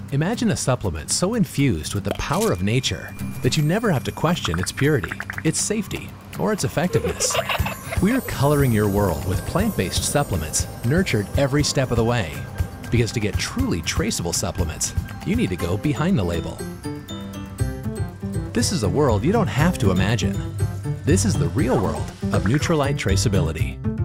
Imagine a supplement so infused with the power of nature that you never have to question its purity, its safety, or its effectiveness. We're coloring your world with plant-based supplements nurtured every step of the way. Because to get truly traceable supplements, you need to go behind the label. This is a world you don't have to imagine. This is the real world of Nutrilite traceability.